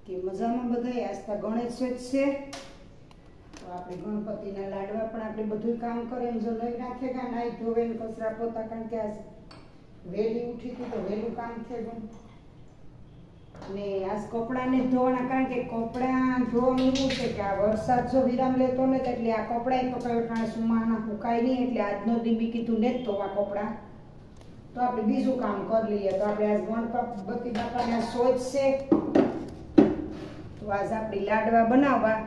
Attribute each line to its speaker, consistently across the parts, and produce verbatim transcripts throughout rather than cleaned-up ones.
Speaker 1: કે મજામાં બધાય આસ્તા ગણેશ ચોથ છે તો આપણે ગણપતિના લાડવા પણ આપણે બધું કામ કરીને જો લઈ રાખે કા નાઈ ધોવે ને કચરા પોતા કારણ કે આજ વેલી ઉઠી હતી તો વેલું કામ થયું ને આજ કપડાને ધોવાના કારણ કે કપડા ધોવાનું એવું છે કે આ વરસાદ જો વિરામ લેતો ને એટલે આ કપડા તો કઈ ઠાણે સુમાના સુકાય નહીં એટલે આજનો દીબી કીધું ને જ ધોવા કપડા તો આપણે બીજું કામ કરી લઈએ તો આપણે આજ ગણપતિ બાપાના સોચ છે તો આજ આપણે લાડવા બનાવવા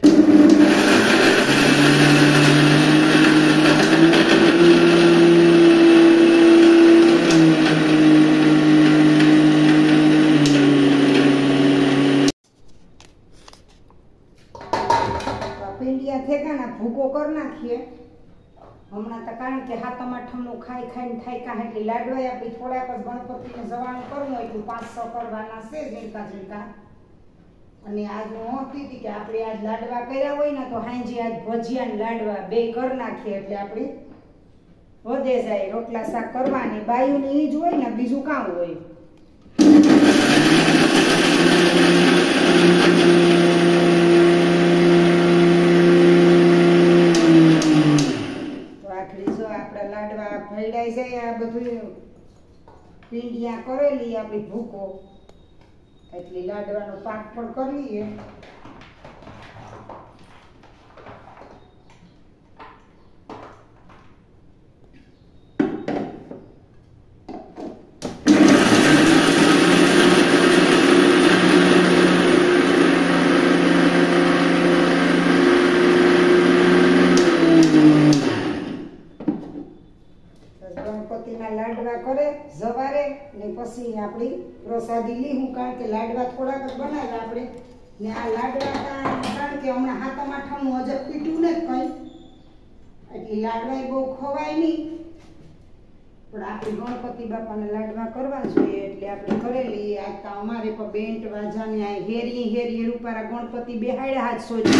Speaker 1: પિંડિયા થેકાના ભૂકો કરી નાખીએ હમણાં તો કારણ કે હાથમ આઠમનું ખાઈ ખાઈને થાય કાં એટલે લાડવા આપી થોડાક જ ગણપતિને જવાનું કરવું હોય તો પાંચ સો કરવાના છે ઝીણકા ઝીણકા અને આજ હું હતી હતી કે આપણે આજ લાડવા કર્યા હોય ને તો હાંજી આજ ભજીયા ને લાડવા બે કરી નાખીએ એટલે આપણે વધે જાય રોટલા શાક કરવાની બાયુની ઈ જ હોય ને બીજું કામ હોય ભેડાઈ જાય આ બધું પીંડિયા કરેલી આપણી ભૂકો એટલે લાડવાનો પાક પણ કરી લઈએ લાડવા કરે જવારે ને પછી આપણી પ્રસાદી લીધું કારણ કે લાડવા થોડાક જ બનાવ્યા આપણે ને આ લાડવા કારણ કે હમણાં હાથમ આઠમનું હજર પીટ્યું ને કંઈ એટલે લાડવા બહુ ખવાય નહીં પણ આપણે ગણપતિ બાપાના લાડવા કરવા જોઈએ એટલે આપણે કરેલી આજ તો અમારે પણ બેન્ટ વાજાને આ હેરી હેરી રૂપારા ગણપતિ બેહાડ્યા હાથ સોજી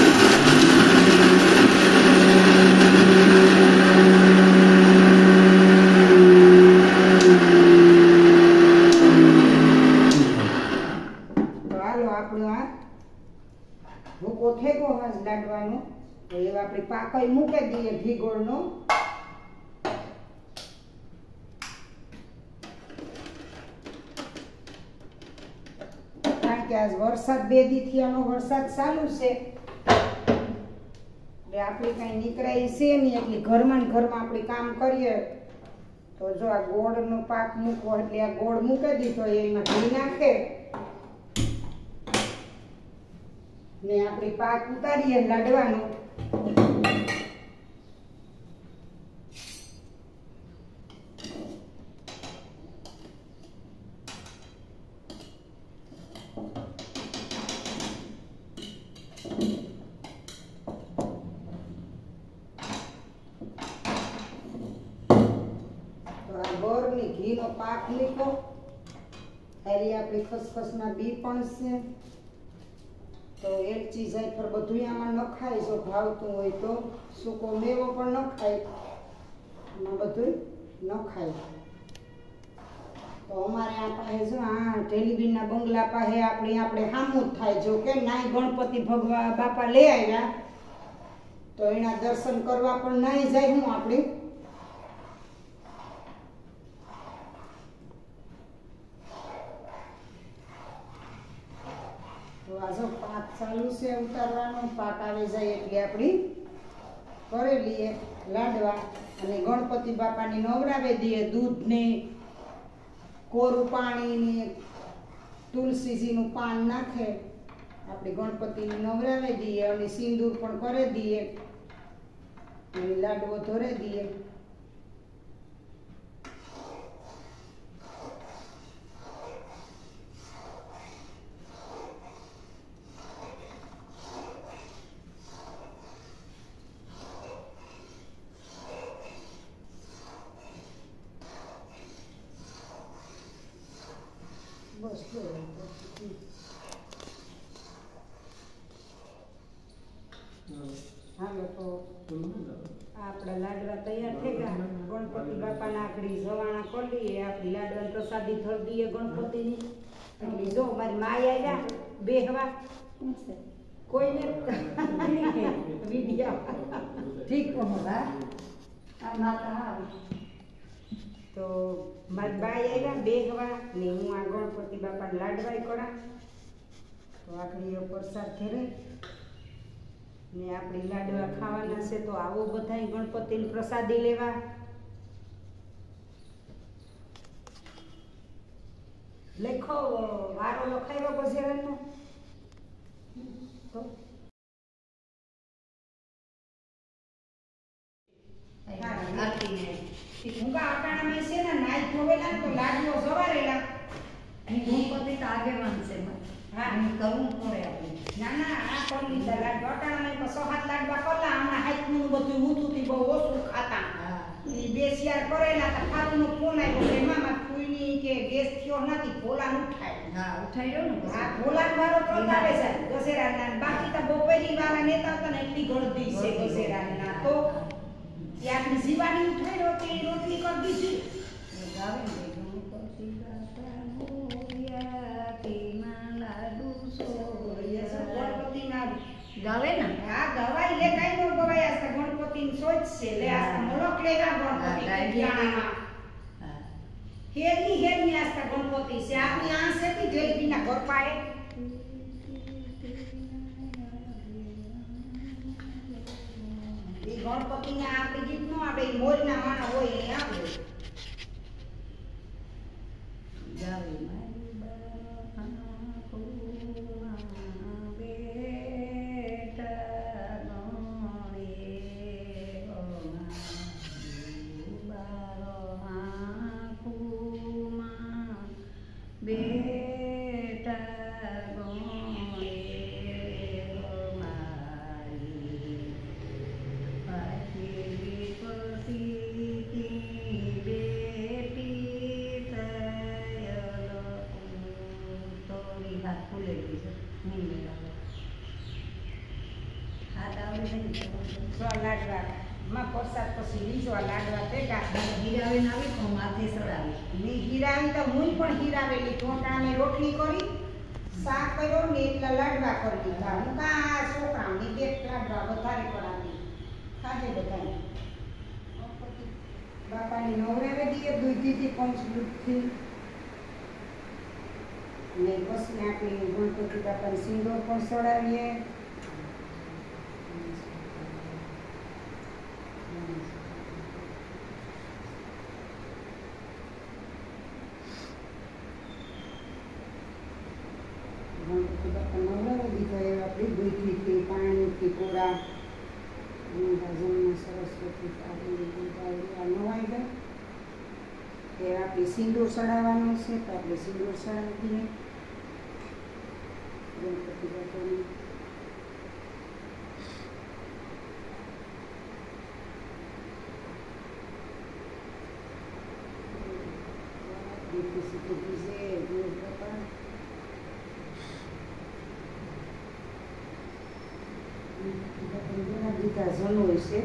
Speaker 1: ભૂકો ઠેકો હાથ લાડવાનો તો એવા આપણે પાકઈ મૂકી દઈએ ઘી ગોળનો કારણ કે આજ વરસાદ બે દીથી આનો વરસાદ ચાલુ છે એટલે આપણે કઈ નીકળાય છે નહીં એટલે ઘરમાં ને ઘરમાં આપણે કામ કરીએ તો જો આ ગોળનો પાક મૂકવો એટલે આ ગોળ મૂકી દીધો એમાં ઘી નાખે ને આપણે પાક ઉતારીએ લાડવાનો તો આ ગોળની ઘીનો પાક મૂકો ત્યારે આપણી ખસખસના બી પણ છે તો એક ચીજ પર બધું આમાં નખાય જો ભાવતું હોય તો સૂકો મેવો પણ નખાય આમાં બધું નખાય તો અમારે આ પાસે જો આ ટેલિવિઝનના બંગલા પાસે આપણે આપણે સામું જ થાય જો કે નાય ગણપતિ ભગવા બાપા લઈ આવ્યા તો એના દર્શન કરવા પણ નાય જાય હું આપણે તો આ જો પાક ચાલુ છે ઉતારવાનો પાક આવી જાય એટલે આપણી કરી લઈએ લાડવા અને ગણપતિ બાપાની નવરાવી દઈએ દૂધ ને કોરું પાણી ને તુલસીજીનું પાન નાખે આપણે ગણપતિને નવરાવી દઈએ અને સિંદૂર પણ કરી દઈએ અને લાડવો ધોરી દઈએ બસ હાલો તો આપણા લાડવા તૈયાર થઈ ગયા ગણપતિ બાપાના આખડી સવાણા કરી લઈએ આપણી લાડવાની પ્રસાદી ધરી દઈએ ગણપતિની એટલે જો મારી માય આવ્યા બેહવા કોઈને વિડિયા
Speaker 2: ઠીક કહો હા આ માતા આવી
Speaker 1: તો મારી બાઈ આવ્યા બેહવા ને હું આ ગણપતિ બાપા લાડવાય કરા તો આખરી પ્રસાદ ઘેરે ને આપણે લાડવા ખાવાના છે તો આવો બધાય ગણપતિની પ્રસાદી લેવા લખો વારો લખાયો ગજેરાનો તો મુકા અટાણામાં છે ને નાઈ ધોવેલા તો લાડવો સવારેલા
Speaker 2: ગણપતિ તો આગેવાન છે હા હું કરવું પડે આપણે
Speaker 1: ના ના આ કરી લીધા લાડવા અટાણામાં તો સો હાથ લાડવા કરલા હમણાં હાથનું બધું ઊંચુંથી બહુ ઓછું ખાતા એ બે શિયાર કરેલા તો ખાતનો ફોન આવ્યો કે મામા ફૂઈની કે ગેસ થયો નથી ફોલાન ઉઠાય
Speaker 2: હા ઉઠાઈ રહ્યો ને
Speaker 1: હા ફોલાન વાળો તો આવે છે ગસેરાના બાકી તો બપોરી વાળા નેતા હતા ને એટલી ગળદી છે ગસેરાના તો એ આપણી જીવાની ઉઠાડ્યો તે રોટલી કરી દીધી
Speaker 2: ગાવે ને ગણપતિ બાપા મોર્યા તેમાં લાડુ સોયા
Speaker 1: ગણપતિના
Speaker 2: ગાવે ને
Speaker 1: હા ગવાઈ લે કઈ નો ગવાય આ ગણપતિની સોચ છે લે આ મલક લેવા ગણપતિ ઠાણામાં
Speaker 2: હા
Speaker 1: હેરની હેરની આસ્તા ગણપતિ છે આપણી આ છે કે જયદીના ઘર પાડે એ ગણપતિને આપણે ગીત નો આપણે મોરના માણા હોય એ આપણે
Speaker 2: ગાવે મારી બાપા કોમા બેટા ગણે બારો માં કુમા બેટા ગણે મારી પાછી પસીતી બેટી થયેલો તોરી હાથ ફૂલેલી છે નહીં મેળવે હાથ આવડે નહીં
Speaker 1: સો લાડવા માં પ્રસાદ પછી લીજો આ લાડવા ભેગા
Speaker 2: હીરાવીને આવી તો માથે ચડાવી
Speaker 1: ની હીરાવી તો હું પણ હીરાવેલી ટોટાને રોટલી કરી શાક કર્યો ને એટલા લાડવા કરી દીધા હું કા છોકરાઓની બે લાડવા વધારે કરાવી ખાજે બધાને બાપાની નવરાવે દીએ દૂધીથી પંચદૂધથી ને પછી આપણે ગણપતિ બાપાને સિંદૂર પણ ચડાવીએ ગણપતિ બાપા નવરાવે દીધો એ આપણે દૂધીથી પાણીથી પૂરા ભજનમાં સરસ્વતી આ નવાઈ ગયા કે આપણે સિંદૂર ચડાવવાનું છે તો આપણે સિંદૂર ચડાવી દઈએ ગણપતિ બાપાને દીકરી સીધી દીજે ગણેશ બાપા ઘણા બીજા જણ હોય છે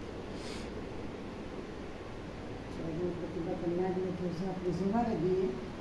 Speaker 1: આપણે સવારે દઈએ